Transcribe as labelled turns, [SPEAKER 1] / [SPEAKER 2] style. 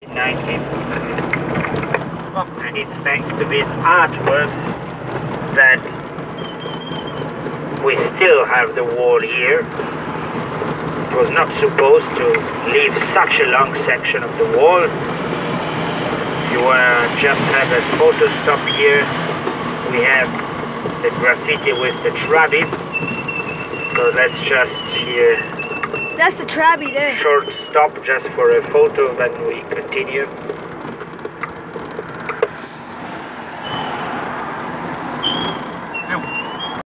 [SPEAKER 1] 19. And it's thanks to these artworks that we still have the wall here. It was not supposed to leave such a long section of the wall. You just have a photo stop here. We have the graffiti with the Trabi. So that's just here.
[SPEAKER 2] That's the Trabi there.
[SPEAKER 1] Short stop just for a photo, then we continue.